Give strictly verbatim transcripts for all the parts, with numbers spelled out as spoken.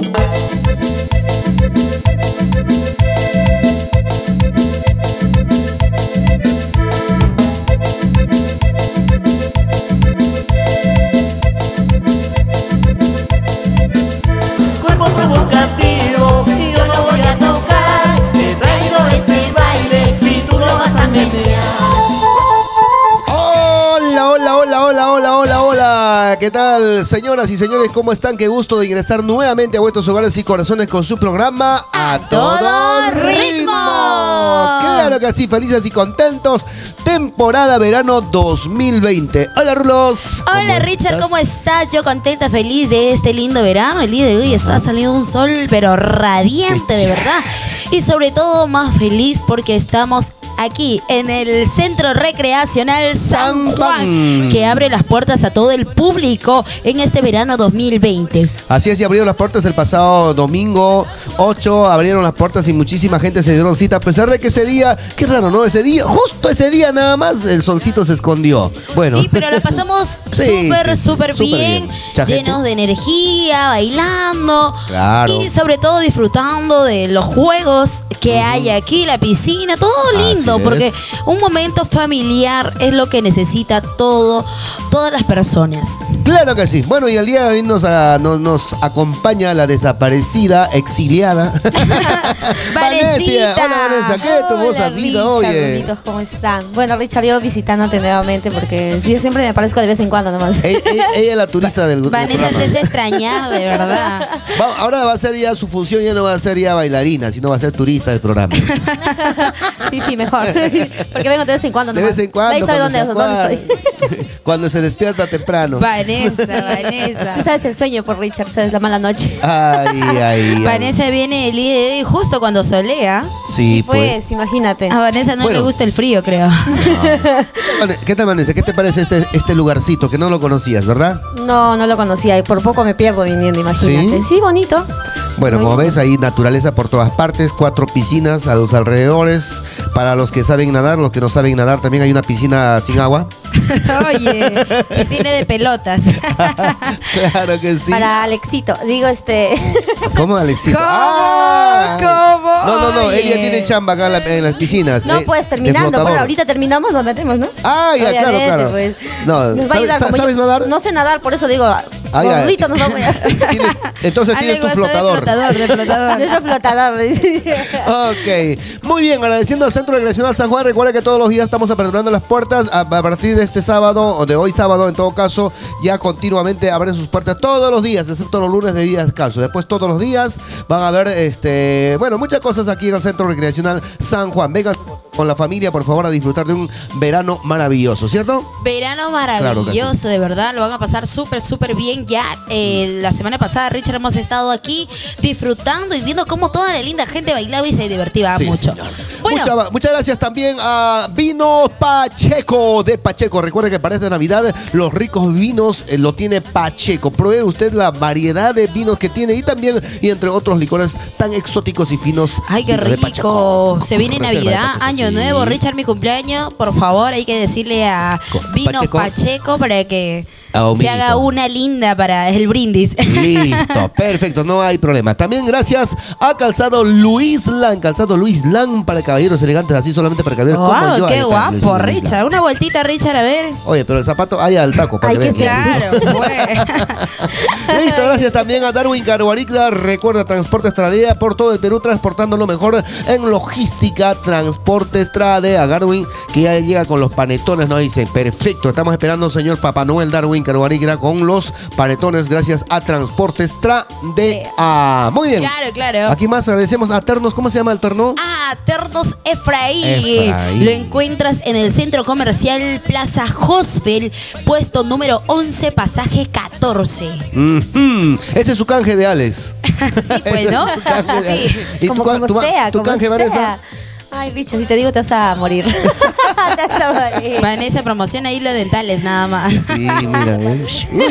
Cuerpo provocativo, yo no voy a tocar. Te traigo este baile y tú lo vas a meter. Hola, hola, hola, hola, hola, hola, hola. ¿Qué tal, señoras y señores? ¿Cómo están? Qué gusto de ingresar nuevamente a vuestros hogares y corazones con su programa A, A Todo Ritmo. Claro que sí, felices y contentos. Temporada verano dos mil veinte. Hola, Rulos. Hola Richard, ¿cómo estás? Yo contenta, feliz de este lindo verano. El día de hoy está saliendo un sol, pero radiante, de verdad. Y sobre todo más feliz porque estamos aquí en el Centro Recreacional San Juan, que abre las puertas a todo el público en este verano dos mil veinte. Así es, y abrieron las puertas el pasado domingo ocho, abrieron las puertas y muchísima gente se dieron cita, a pesar de que ese día, qué raro, ¿no? Ese día, justo ese día nada más, el solcito se escondió. Bueno. Sí, pero la pasamos Sí, súper, sí, súper súper bien, bien. Mucha llenos gente. de energía, bailando. Claro. Y sobre todo disfrutando de los juegos que hay aquí, la piscina, todo lindo, Así porque es. un momento familiar es lo que necesita todo, todas las personas. Claro que sí. Bueno, y el día de hoy nos, a- nos, nos acompaña la desaparecida, exiliada. Vanesita. Hola, Vanessa, ¿qué tu voz Hola, a vida, Richard, oye? bonitos, ¿cómo están? Bueno, Richard, yo visitándote nuevamente porque yo siempre me aparezco de vez en cuando nomás. Ella, ella- ella es la turista del, del Vanessa programa. se hace extrañar, de verdad. Va- ahora va a ser ya su función, ya no va a ser ya bailarina, sino va a ser turista del programa. Sí, sí, mejor. Porque vengo de vez en cuando De nomás. vez en cuando. Ahí sabe cuando dónde, se dónde acuerda. estoy. Cuando se despierta temprano. Vanessa, Vanessa. Tú sabes el sueño por Richard, sabes la mala noche. Ay, ay, ay. Vanessa viene el día de hoy justo cuando solea. Sí, pues. Pues, imagínate. A Vanessa no Bueno. le gusta el frío, creo. Vale, ¿qué tal, Vanessa? ¿Qué te parece este, este lugarcito que no lo conocías, verdad? No, no lo conocía y por poco me pierdo viniendo, imagínate. ¿Sí? Sí, bonito. Bueno, como Bonito. ves, ahí naturaleza por todas partes, cuatro piscinas a los alrededores. Para los que saben nadar, los que no saben nadar, también hay una piscina sin agua. Oye, piscina de pelotas. Claro que sí. Para Alexito, digo este. ¿Cómo, Alexito? ¿Cómo? ¡Ah! ¿Cómo? No, no, no, Oye. ella tiene chamba acá en, la- en las piscinas. No, eh, pues de terminando. flotador. Bueno, ahorita terminamos, nos metemos, ¿no? Ah, ya, claro, Obviamente, claro. pues. No, Nos va a ¿sabes, ayudar, sa- como ¿sabes yo nadar? No sé nadar, por eso digo, Ah, ya. gordito nos vamos a. Tienes- entonces tienes tu Algo hasta flotador. De flotador, de flotador. De ese flotador. Ok, muy bien, agradeciendo al Centro Recreacional San Juan. Recuerda que todos los días estamos aperturando las puertas. A, a partir de este sábado, o de hoy sábado en todo caso, ya continuamente abren sus puertas todos los días, excepto los lunes de día descanso. Después todos los días van a haber, este, bueno, muchas cosas aquí en el Centro Recreacional San Juan. Vengan con la familia, por favor, a disfrutar de un verano maravilloso, ¿cierto? Verano Claro maravilloso, que sí. de verdad. Lo van a pasar súper, súper bien. Ya eh, la semana pasada, Richard, hemos estado aquí disfrutando y viendo cómo toda la linda gente bailaba y se divertía Sí, mucho. señor. Bueno, Mucha- muchas gracias también a Vino Pacheco de Pacheco. Recuerde que para esta Navidad los ricos vinos eh, lo tiene Pacheco. Pruebe usted la variedad de vinos que tiene y también, y entre otros licores tan exóticos y finos. ay, qué vino de rico. Pacheco. Se viene Con reserva de Navidad, Pacheco, Año sí. Nuevo. Richard, mi cumpleaños. Por favor, hay que decirle a Con Vino Pacheco. Pacheco, para que A un se vinito. haga una linda para el brindis. Listo, perfecto, no hay problema. También gracias a Calzado Luis Lan. Calzado Luis Lan para caballeros elegantes, así solamente para caballeros como Wow, yo. Ahí qué está, guapo, Luis Lan. Richard. Una vueltita, Richard, a ver. Oye, pero el zapato hay al taco para Hay que que vean. ser Claro, pues. Listo, gracias también a Darwin Caruanicla. Recuerda, Transporte Estradea por todo el Perú, transportando lo mejor en logística. Transporte Estradea. Darwin, que ya llega con los panetones, nos dice, perfecto, estamos esperando, señor Papá Noel Darwin Caruanicla, con los panetones, gracias a Transporte Estradea. Muy bien. Claro, claro. Aquí más agradecemos a Ternos. ¿Cómo se llama el terno? Ah, Ternos Efraín. Efraín. Lo encuentras en el centro comercial Plaza Hosfeld, puesto número once, pasaje catorce. Mhm. Ese es su canje de Alex. Sí, pues, ¿no? Ese es su canje de Sí. Alex. ¿Y como tu, como tu- sea, tu como canje, sea. Vanessa? Ay, Richard, si te digo te vas a morir. Vanessa promociona hilos dentales nada más. Sí, mira. ¿eh?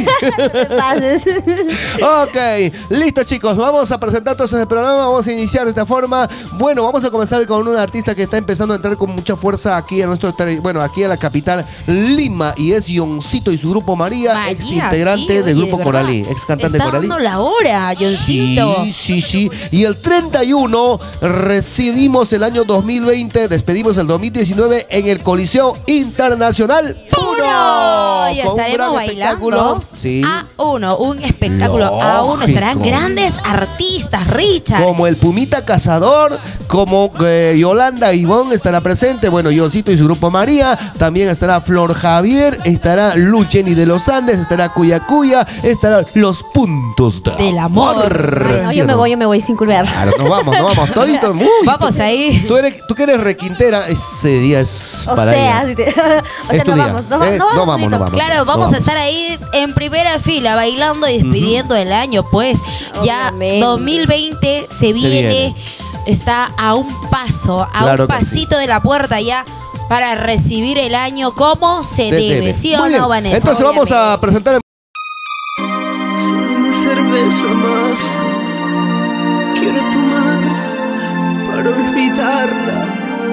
Ok, listo chicos, vamos a presentar todos en el programa, vamos a iniciar de esta forma. Bueno, vamos a comenzar con un artista que está empezando a entrar con mucha fuerza aquí a nuestro, bueno, aquí a la capital Lima, y es Yoncito y su grupo María, Vaya, ex integrante sí, del oye, grupo ¿verdad? Coralí, ex cantante Está Coralí. dando la hora, Yoncito. Sí, sí, sí. Y el treinta y uno recibimos el año dos mil veinte, despedimos el dos mil diecinueve en el Coliseo Internacional Puro. Y Con un estaremos gran bailando espectáculo. Sí. a uno, un espectáculo a uno. Estarán Lógico. grandes artistas, Richard. Como el Pumita Cazador, como eh, Yolanda Ivonne estará presente, bueno, Yoncito y su grupo María, también estará Flor Javier, estará Lucheni de los Andes, estará Cuya Cuya, estará Los Puntos de Del amor. Ay, no, ¿Sí yo o me no? voy, yo me voy sin culpar. Claro, nos vamos, nos vamos, toditos. Uy, Vamos ahí. Tú, eres, tú que eres requintera, ese día es O para sea, ella. si te- o Es sea, tu no día. vamos, no, Eh, no, no vamos, no Lito. vamos. Claro, vamos Vamos. a estar ahí en primera fila bailando y despidiendo el año, pues ya Obviamente. dos mil veinte se viene, viene. está a un paso, a Claro un que pasito de la puerta ya para recibir el año como se De- debe, debe. ¿sí o Muy bien. no, Vanessa? Entonces vamos a presentar el... Solo una cerveza más quiero tomar para olvidarla.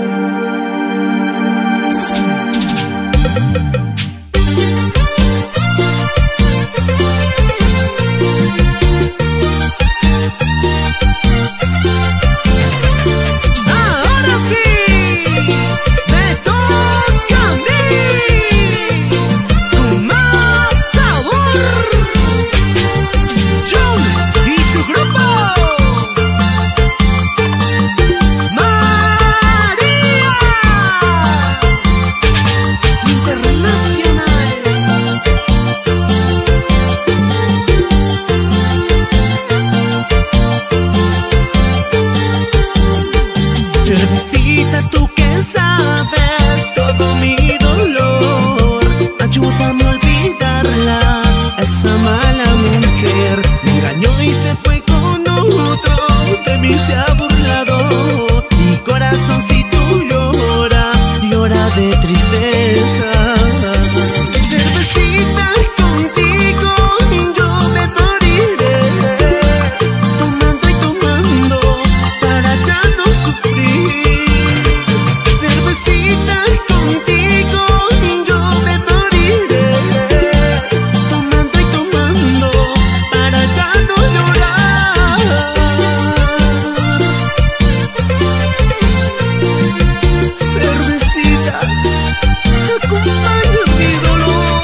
Ahora sí, me toca a mí. Con más sabor, John y su grupo María Internacional. Cervecita, tú que sabes todo mi dolor, ayúdame a olvidarla, esa mala mujer me engañó y se fue con otro, de mí se ha burlado, mi corazoncito llora, llora de tristeza. Cervecita, contigo yo me moriré, tomando y tomando para ya no sufrir. Cervecita, contigo yo me moriré, tomando y tomando para ya no llorar. Cervecita, acompaña mi dolor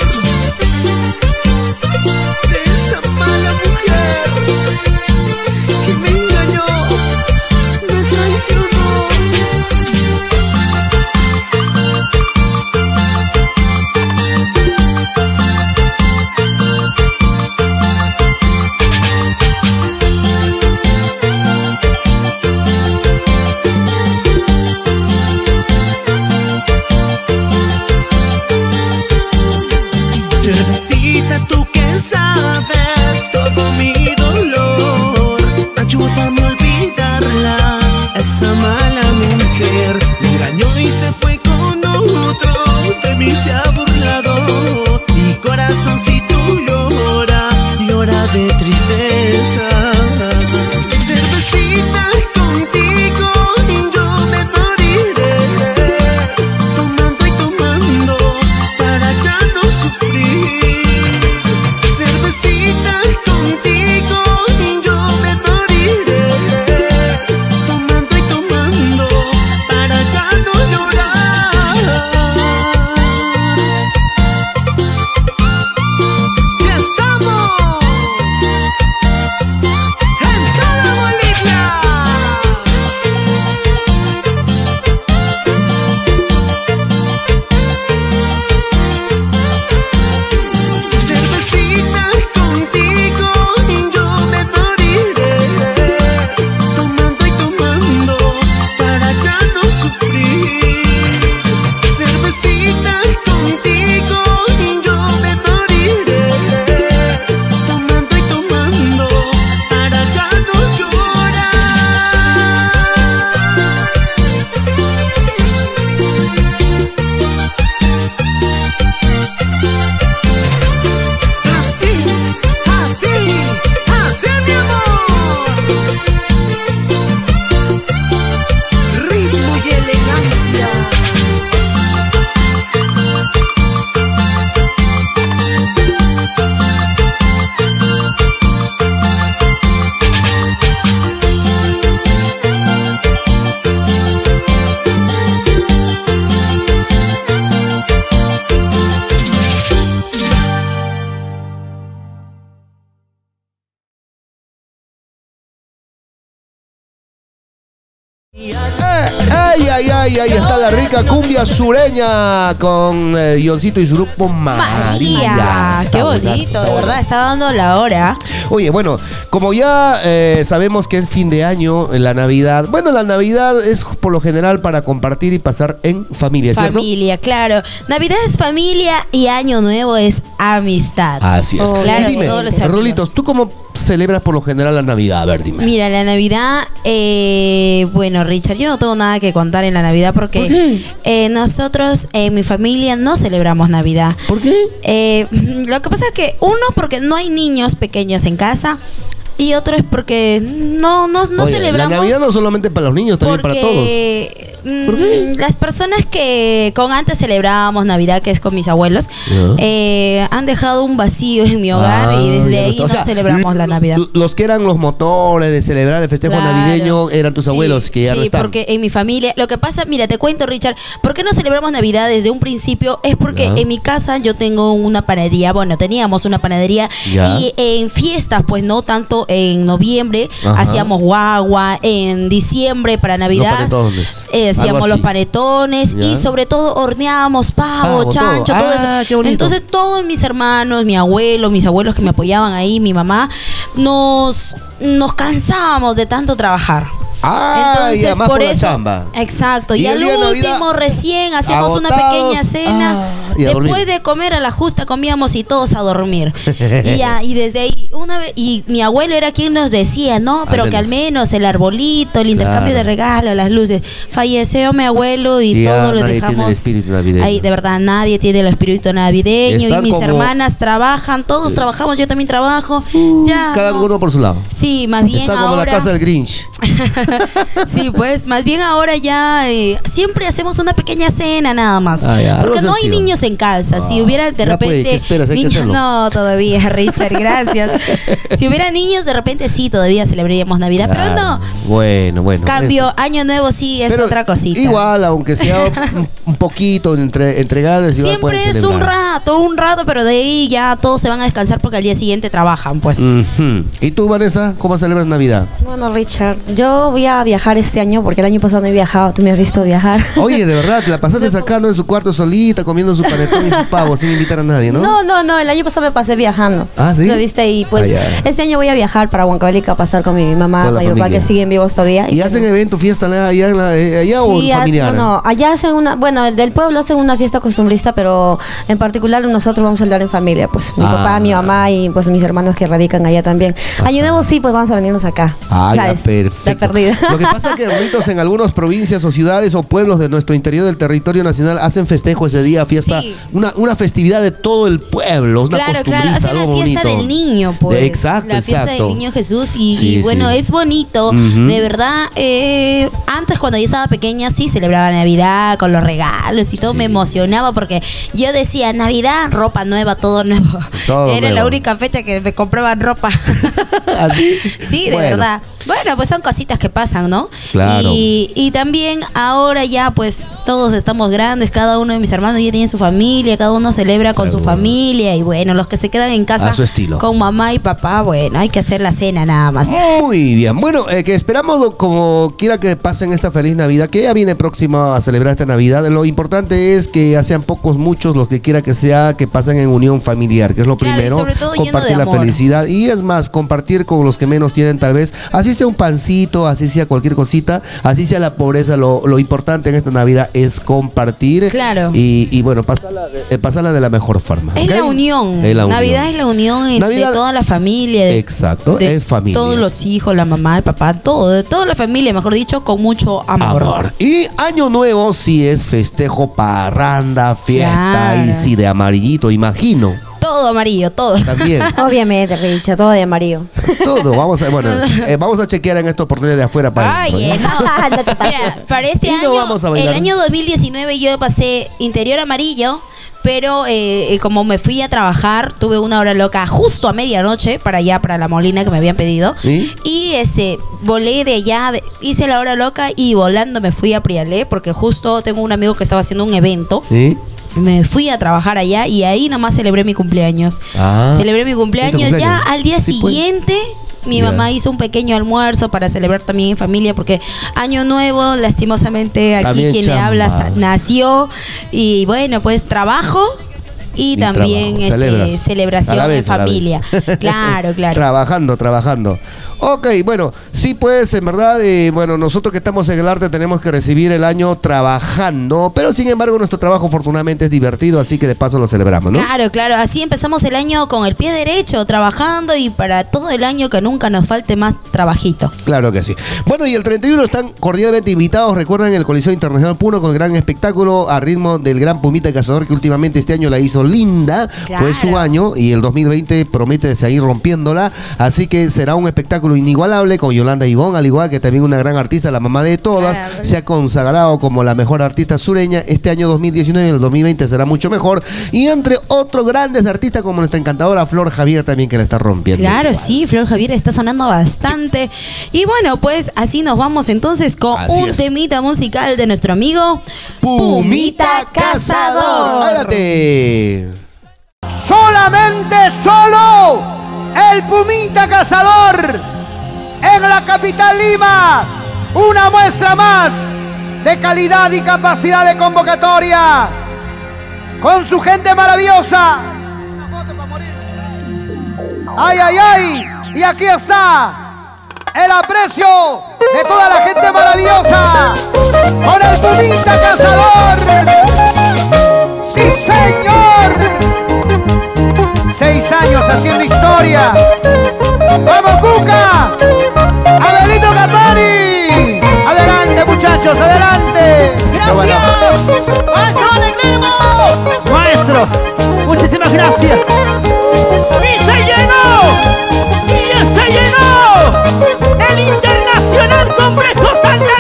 de esa mala mujer que me engañó, me traicionó. Cervecita, tú que sabes todo mi dolor, ayúdame a olvidarla, esa mala mujer me engañó y se fue con otro, de mí se ha burlado, mi corazoncito llora, llora de tristeza. Cervecita, contigo yo me moriré, tomando y tomando para ya no sufrir. Cervecita, contigo yo me moriré, tomando y tomando Ay, ay, ay, ahí está la rica cumbia sureña con eh, Guioncito y su grupo María. María, Está qué buenazo, bonito, está de bueno. verdad, está dando la hora. Oye, bueno, como ya eh, sabemos que es fin de año, la Navidad, bueno, la Navidad es por lo general para compartir y pasar en familia, ¿cierto? Familia, claro. Navidad es familia y Año Nuevo es amistad. Así es. Oh, claro, y dime, todos los amigos. Rolitos, ¿tú cómo celebras por lo general la Navidad? A ver, dime. Mira, la Navidad, eh, bueno, Richard, yo no tengo nada que contar en la Navidad porque ¿Por qué? eh, nosotros en mi familia no celebramos Navidad. ¿Por qué? Eh, lo que pasa es que uno, porque no hay niños pequeños en casa. Y otro es porque no, no, no Oye, celebramos. La Navidad no solamente para los niños, también para todos. Porque mm, ¿Por qué? las personas que con antes celebrábamos Navidad, que es con mis abuelos, Ya. eh, han dejado un vacío en mi hogar Ah, y desde ya ahí no- no o sea, celebramos la Navidad. l- Los que eran los motores de celebrar el festejo Claro. navideño eran tus Sí, abuelos que ya sí, no están. porque en mi familia, lo que pasa, mira, te cuento, Richard, ¿por qué no celebramos Navidad desde un principio? Es porque Ya. en mi casa yo tengo una panadería, bueno, teníamos una panadería Ya. y en fiestas, pues no tanto en noviembre, Ajá. hacíamos guagua, en diciembre para Navidad, panetones, eh, algo hacíamos así. los panetones Ya. y sobre todo horneábamos pavo, Pavo, chancho, todo. todo, Ah, eso. qué bonito. Entonces todos mis hermanos, mi abuelo, mis abuelos que me apoyaban ahí, mi mamá, nos, nos cansábamos de tanto trabajar. Ah, y Entonces, además por por la eso, chamba. exacto. Y Y, el al día de último, Navidad, recién hacíamos una agotados, pequeña cena. ah, y a Después dormir. de comer a la justa comíamos y todos a dormir. y ya, y desde ahí, una vez, y mi abuelo era quien nos decía, no, pero Al que al menos. menos el arbolito, el intercambio Claro. de regalos, las luces. Falleció mi abuelo y, Y ya todo lo nadie tiene el dejamos. espíritu navideño. Ahí, de verdad, nadie tiene el espíritu navideño. Están y mis como- hermanas trabajan, todos trabajamos, yo también trabajo. ya. Cada no. uno por su lado. Sí, más bien Está como ahora. la casa del Grinch. Sí, pues más bien ahora ya eh, siempre hacemos una pequeña cena nada más. Ah, ya, algo Porque no hay sencillo. niños en casa. Si Ah, hubiera de ya, pues, repente ¿qué esperas? Hay que niños, hacerlo. no, todavía, Richard, gracias. Si hubiera niños, de repente sí, todavía celebraríamos Navidad, pero no. Claro. Bueno, bueno. Cambio, Año Nuevo sí es Pero otra cosita. Igual, aunque sea un, un poquito entre, entre grandes, igual Siempre pueden es un celebrar. rato, un rato, pero de ahí ya todos se van a descansar porque al día siguiente trabajan, pues. Ujú. ¿Y tú, Vanessa, cómo celebras Navidad? Bueno, Richard, yo voy a viajar este año porque el año pasado no he viajado. Tú me has visto viajar. Oye, de verdad, te la pasaste sacando en su cuarto solita, comiendo su panetón y su pavo, sin invitar a nadie, ¿no? No, no, no, el año pasado me pasé viajando. Ah, ¿sí? ¿Me viste? Y pues Ah, ya. este año voy a viajar para Huancavelica a pasar con mi mamá, Con la mi papá familia. que siguen vivos todavía. ¿Y hacen evento, fiesta allá, en la- eh, allá o Sí, en ha- familiar? no, no, allá hacen una, bueno, el del pueblo hacen una fiesta costumbrista, pero en particular nosotros vamos a hablar en familia, pues mi Ah. papá, mi mamá y pues mis hermanos que radican allá también. Año Nuevo sí, pues vamos a venirnos acá. Ah, ya, ¿Sabes? perfecto. La perdida. Lo que pasa es que ahorita en algunas provincias o ciudades o pueblos de nuestro interior del territorio nacional hacen festejo ese día, fiesta, Sí. una, una festividad de todo el pueblo, una Claro, claro, costumbrista, hacen la algo fiesta bonito. del niño, pues. De- exacto, La fiesta exacto. del niño Jesús y, Sí, y bueno, sí. es bonito. Ujú. De verdad, eh, antes cuando yo estaba pequeña sí celebraba Navidad con los regalos y todo, Sí. me emocionaba porque yo decía, Navidad, ropa nueva, todo nuevo. Todo Era nuevo. la única fecha que me compraban ropa. ¿Así? Sí, de Bueno. verdad. Bueno, pues son cositas que pasan, ¿no? Claro. Y, y también ahora ya pues todos estamos grandes, cada uno de mis hermanos ya tiene su familia, cada uno celebra con su Seguro. familia y bueno, los que se quedan en casa A su estilo. con mamá y papá, bueno, hay que hacer la cena nada más. Muy bien. Bueno, eh, que esperamos como quiera que pasen esta feliz Navidad, que ya viene próxima a celebrar esta Navidad. Lo importante es que ya sean pocos, muchos, los que quiera que sea, que pasen en unión familiar, que es lo Claro, y primero. sobre todo lleno compartir de la amor. felicidad. Y es más, compartir con los que menos tienen tal vez. Así sea un pancito, así sea cualquier cosita, así sea la pobreza. Lo, lo importante en esta Navidad es compartir. Claro. Y, y bueno, pasarla de, eh, pasarla de la mejor forma. Es ¿ok? la unión. Es la unión. Navidad es la unión en- Navidad- de toda la familia. De, Exacto, de es familia. todos los hijos, la mamá, el papá, todo, de toda la familia, mejor dicho, con mucho amor. Amor. Y Año Nuevo sí es festejo, parranda, fiesta Claro. y sí de amarillito, imagino. Todo amarillo, todo. También. Obviamente, Richard, todo de amarillo. Todo. Vamos a, bueno, eh, vamos a chequear en esta oportunidad de afuera para adentro, Ay, ¿ya? eh, no. Mira, para este Y no año, vamos a el bailar. año dos mil diecinueve yo pasé interior amarillo, pero eh, eh, como me fui a trabajar, tuve una hora loca justo a medianoche para allá, para La Molina que me habían pedido. ¿Sí? Y ese, volé de allá, de- hice la hora loca y volando me fui a Prialé porque justo tengo un amigo que estaba haciendo un evento. ¿Sí? Me fui a trabajar allá y ahí nomás celebré mi cumpleaños. Ah. Celebré mi cumpleaños. ¿Y tu Ya cumpleaños? al día Sí, pues. siguiente Mi Ya. mamá hizo un pequeño almuerzo para celebrar también en familia, porque Año Nuevo, lastimosamente, aquí También quien le chamba. habla sa- nació. Y bueno, pues trabajo. Y, Y también trabajo, este, celebras. celebración A la vez, en a la vez. familia. Claro, claro. Trabajando, trabajando. Ok, bueno, sí pues, en verdad, eh, bueno, nosotros que estamos en el arte tenemos que recibir el año trabajando, pero sin embargo nuestro trabajo afortunadamente es divertido, así que de paso lo celebramos, ¿no? Claro, claro. Así empezamos el año con el pie derecho, trabajando, y para todo el año que nunca nos falte más trabajito. Claro que sí. Bueno, y el treinta y uno están cordialmente invitados, recuerden, el Coliseo Internacional Puno con el gran espectáculo a ritmo del gran Pumita Cazador, que últimamente este año la hizo linda, Claro. fue su año, y el dos mil veinte promete seguir rompiéndola, así que será un espectáculo inigualable con Yolanda Ivón, al igual que también una gran artista, la mamá de todas, Claro. se ha consagrado como la mejor artista sureña. Este año dos mil diecinueve y el dos mil veinte será mucho mejor, y entre otros grandes artistas como nuestra encantadora Flor Javier también, que la está rompiendo. Claro, igual. sí, Flor Javier está sonando bastante. Y bueno, pues así nos vamos entonces con Así un es. temita musical de nuestro amigo Pumita Cazador. Adelante. Solamente solo el Pumita Cazador en la capital Lima. Una muestra más de calidad y capacidad de convocatoria con su gente maravillosa. Ay, ay, ay. Y aquí está el aprecio de toda la gente maravillosa con el Pumita Cazador. ¡Sí, señor! Seis años haciendo historia. ¡Vamos, Cuca! ¡Abelito Capari! ¡Adelante, muchachos! ¡Adelante! ¡Gracias! ¡Maestro Alegremo! Maestro, muchísimas gracias. ¡Y se llenó! ¡Y ya se llenó! ¡El Internacional Complejo Santa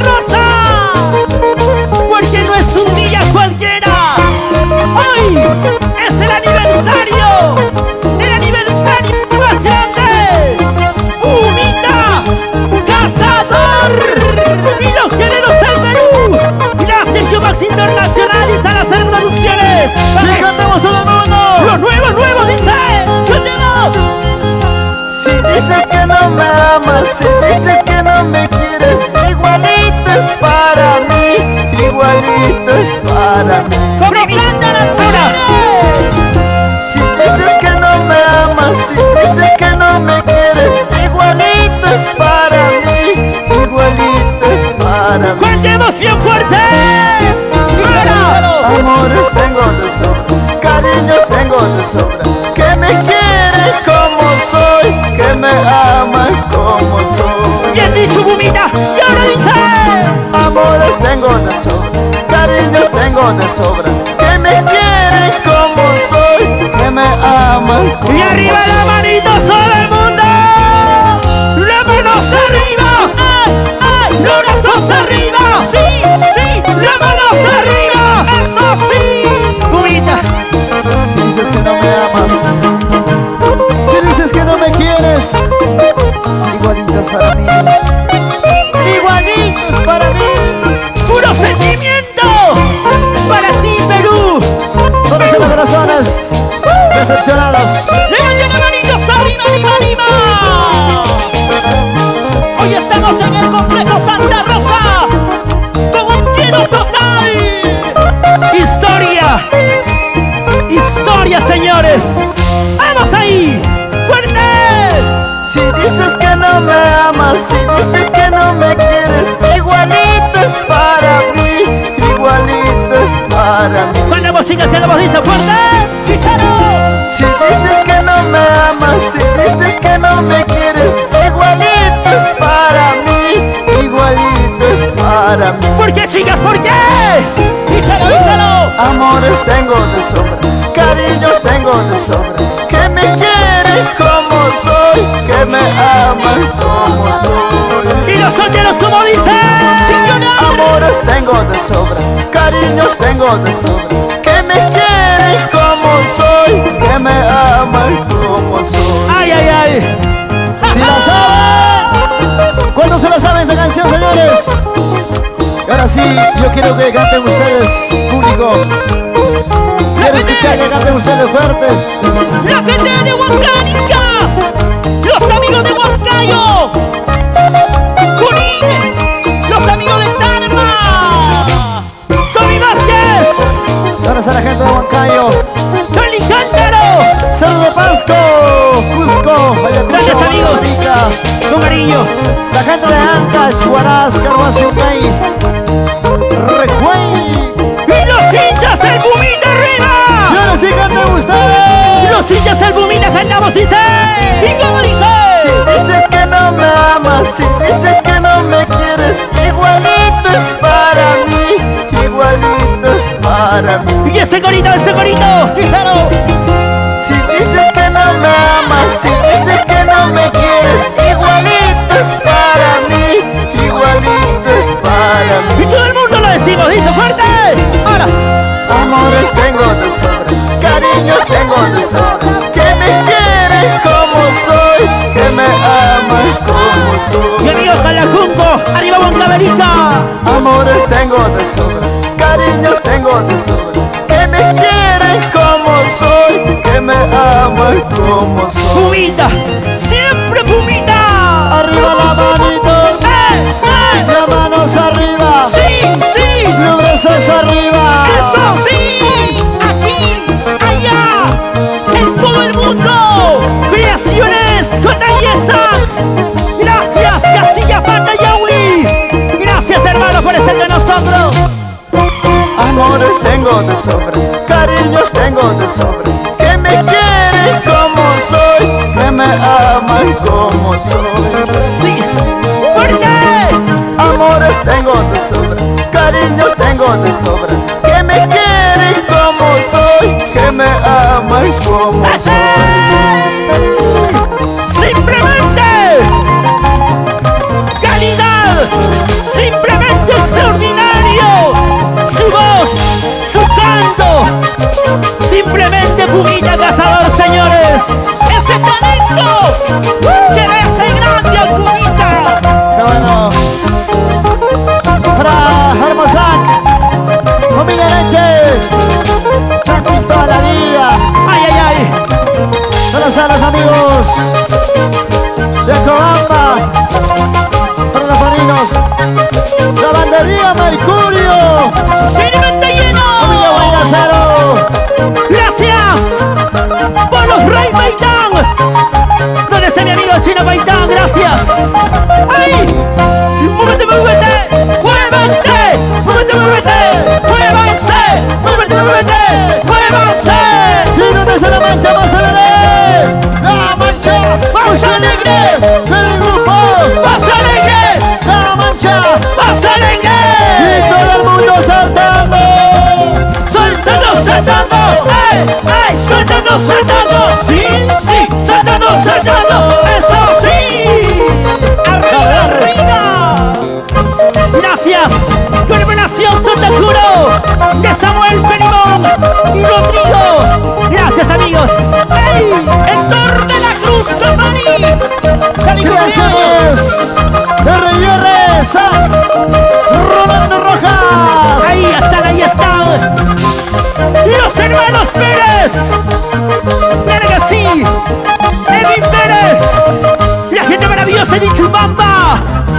Rosa! Porque no es un día cualquiera. ¡Hoy es el aniversario! ¡El aniversario más grande! ¡Pumita Cazador! ¡Y los guerreros del Perú! ¡Gracias, Yumax Internacional y Salazar Producciones! ¡Y cantamos todo el mundo! ¡Los nuevos, nuevos, dice! ¡Cantemos! Si dices que no me amas, si dices que no me quieres, igualito es para mí, igualito es para mí. ¡Como canta la pura! Si dices que no me amas, si dices que no me quieres, igualito es para mí, igualito es para mí. ¡Cuánta emoción fuerte! ¡Para! Amores tengo de sobra, cariños tengo de sobra, que me quieren como soy, que me aman como soy. ¡Bien dicho, Pumita! ¡Y ahora dice! Amores tengo de sobra, cariños tengo de sobra, que me quieren como soy, que me aman como ¡Y arriba soy. la manito sobre el mundo! ¡La manos arriba! ¡Ay, ay! ¡Los brazos arriba! ¡Sí, sí! ¡La manos arriba! ¡Eso sí! Pumita, Si dices que no me amas, si dices que no me quieres, igualito es para mí, igualito es para mí. ¡puro sentimiento! ¡Para ti, Perú! Todos los corazones decepcionados. ¡Levanten las manitos arriba, arriba, arriba! Hoy estamos en el complejo Santa Rosa con un lleno total. ¡Historia! ¡Historia, señores! ¡Vamos ahí! ¡Fuerte! Si dices que no me amas, si dices que no me quieres, igualito es para mí, igualito es para mí. Con la música se la voz dice fuerte. ¡Pizarro! Si dices que no me amas, si dices que no me quieres, igualito es para mí, igualito es para mí. ¿Por qué, chicas? ¿Por qué? ¡Díselo, díselo! Amores tengo de sobra, cariños tengo de sobra, que me quieren como soy, que me aman como soy. ¡Y los solteros como dicen! ¡Sin llorar! Amores tengo de sobra, cariños tengo de sobra, que me quieren como soy, que me aman como soy. ¡Ay, ay, ay! Si la saben, ¿cuándo se la saben esa canción, señores? Y ahora sí, yo quiero que canten ustedes, público. Quiero escuchar que canten ustedes fuerte. ¡La gente de Huancayo! ¡Los amigos de Huancayo! La gente de Ancash, Huaraz, Carhuazumay, Recuey. Y los hinchas del Pumita arriba. Y ahora sí canten ustedes. Los hinchas del Pumita cantamos, dice. ¿Y cómo dice? Si dices que no me amas, si dices que no me quieres, igualito es para mí, igualito es para mí. Y ese corito, ese corito, díselo. Si dices que no me amas, si dices que no me quieres, igualito es para mí, igualito es para mí. Y todo el mundo lo decimos, dice fuerte. Ahora. Amores tengo de sobra, cariños tengo de sobra, que me quieren como soy, que me aman como soy. Y amigos Calacunco, arriba Boncaverica. Amores tengo de sobra, cariños tengo de sobra, que me quieren como soy, que me aman como soy. Pumita, siempre Pumita. Arriba las manitos, ¡Eh, eh! las manos arriba, ¡Sí, sí! los brazos arriba. ¡Eso sí! Aquí, allá, en todo el mundo. Creaciones con belleza. Gracias, Castilla Pata Yahui. Gracias, hermanos, por estar con nosotros. Amores tengo de sobra, cariños tengo de sobra, que me quieren como soy, que me aman como soy. Sí. ¡Fuerte! Amores tengo de sobra, cariños tengo de sobra, que me quieren como soy, que me aman como soy. Simplemente calidad, simplemente extraordinario. Su voz, su canto, simplemente Pumita Cazador, señores. Ese talento que le hace grande al Pumita. Qué bueno. Para Hermosac, familia Leche, Chaco toda la vida. Ay, ay, ay. Buenos a los amigos de Cobamba, para los marinos, la bandería Mercurio, ¡Sirvente lleno! familia Guaynacero. Gracias por los Rey Paitán. ¿Dónde está mi amigo Chino Paitán? Gracias. ¡Ay! ¡Muévete, muévete! ¡Muévete! ¡Muévete, muévete! ¡Muévanse! ¡Muévete, muévete! ¡Muévanse! ¿Y dónde se la mancha más alegre? La mancha ¡Más alegre! del grupo, ¡Más alegre! la mancha. ¡Más alegre! Y todo el mundo saltando. ¡Saltando, saltando! ¡Ay, ay! ¡Saltando, saltando! ¡Sí, sí! ¡Saltando, saltando! ¡Eso sí! ¡Arriba, arriba! Gracias, Gobernación Santa Cruz de Samuel Perimón Rodrigo. Gracias, amigos. ¡Ey! ¡Héctor de la Cruz Company! Creaciones R y R, San Rolando Rojas. Ahí están, ahí están. Los hermanos Pérez. Claro que sí. Evin Pérez. La gente maravillosa de Chubamba.